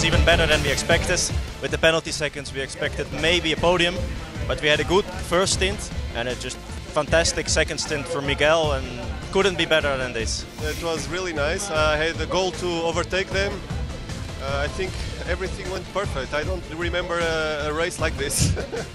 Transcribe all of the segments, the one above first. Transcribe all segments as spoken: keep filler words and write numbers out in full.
even better than we expected. With the penalty seconds we expected maybe a podium, but we had a good first stint and a just fantastic second stint for Miguel, and couldn't be better than this. It was really nice. I had the goal to overtake them. Uh, I think everything went perfect. I don't remember a, a race like this.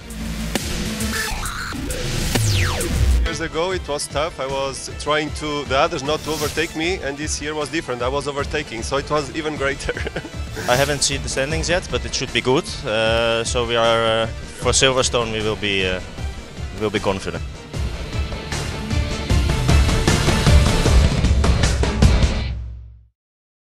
Years ago it was tough. I was trying to the others not to overtake me, and this year was different. I was overtaking, so it was even greater. I haven't seen the standings yet, but it should be good. Uh, so we are uh, for Silverstone. We will be uh, will be confident.